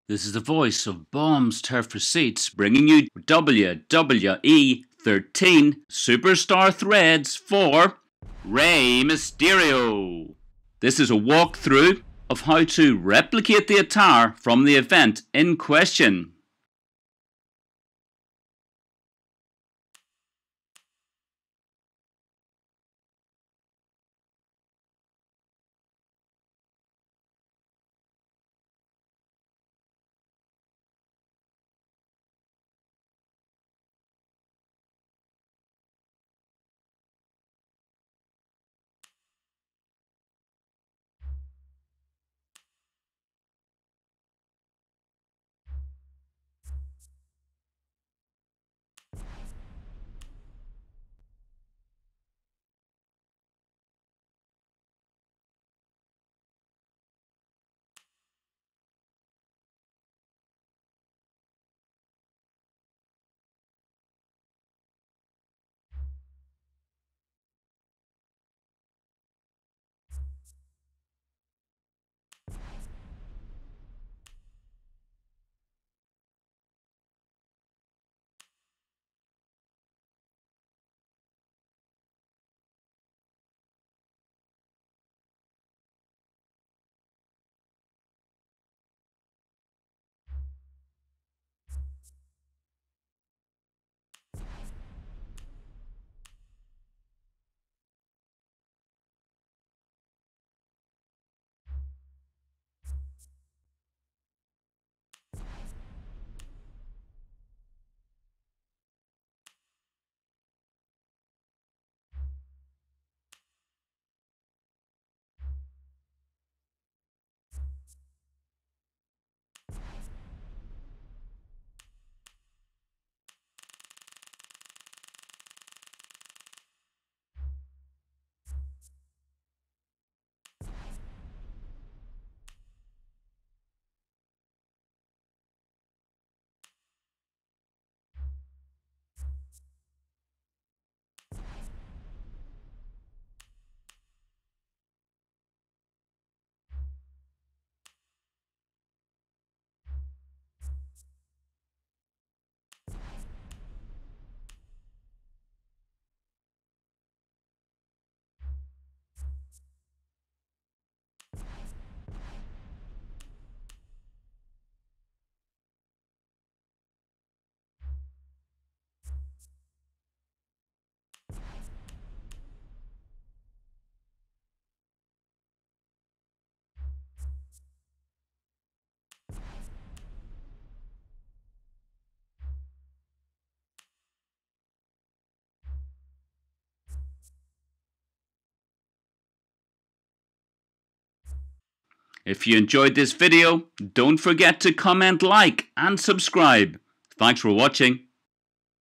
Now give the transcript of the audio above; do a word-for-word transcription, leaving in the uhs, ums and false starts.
This is the voice of Bombs Turf Receipts bringing you W W E thirteen Superstar Threads for Rey Mysterio. This is a walkthrough of how to replicate the attire from the event in question. If you enjoyed this video, don't forget to comment, like and subscribe. Thanks for watching.